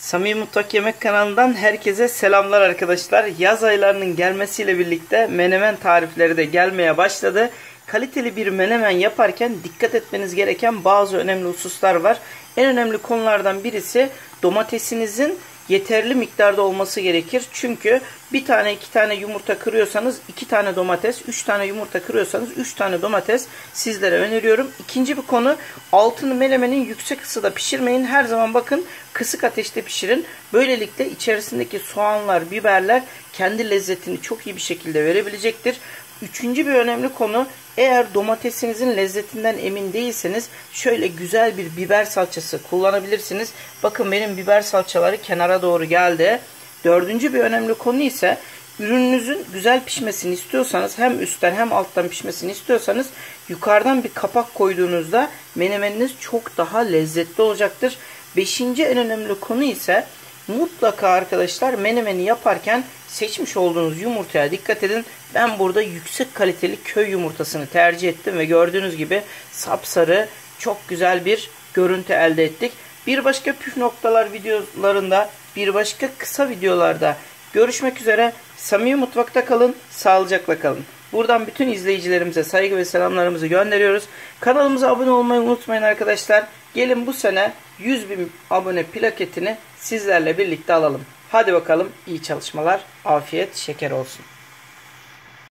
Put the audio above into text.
Samimi Mutfak Yemek kanalından herkese selamlar arkadaşlar. Yaz aylarının gelmesiyle birlikte menemen tarifleri de gelmeye başladı. Kaliteli bir menemen yaparken dikkat etmeniz gereken bazı önemli hususlar var. En önemli konulardan birisi domatesinizin yeterli miktarda olması gerekir. Çünkü bir tane 2 tane yumurta kırıyorsanız 2 tane domates, 3 tane yumurta kırıyorsanız 3 tane domates sizlere öneriyorum. İkinci bir konu, altını menemenin yüksek ısıda pişirmeyin. Her zaman bakın kısık ateşte pişirin. Böylelikle içerisindeki soğanlar, biberler kendi lezzetini çok iyi bir şekilde verebilecektir. Üçüncü bir önemli konu, eğer domatesinizin lezzetinden emin değilseniz şöyle güzel bir biber salçası kullanabilirsiniz. Bakın benim biber salçaları kenara doğru geldi. Dördüncü bir önemli konu ise ürününüzün güzel pişmesini istiyorsanız, hem üstten hem alttan pişmesini istiyorsanız yukarıdan bir kapak koyduğunuzda menemeniniz çok daha lezzetli olacaktır. Beşinci en önemli konu ise mutlaka arkadaşlar menemeni yaparken seçmiş olduğunuz yumurtaya dikkat edin. Ben burada yüksek kaliteli köy yumurtasını tercih ettim ve gördüğünüz gibi sapsarı çok güzel bir görüntü elde ettik. Bir başka püf noktalar videolarında, bir başka kısa videolarda görüşmek üzere. Samimi Mutfak'ta kalın, sağlıcakla kalın. Buradan bütün izleyicilerimize saygı ve selamlarımızı gönderiyoruz. Kanalımıza abone olmayı unutmayın arkadaşlar. Gelin bu sene 100.000 abone plaketini sizlerle birlikte alalım. Hadi bakalım, iyi çalışmalar, afiyet şeker olsun.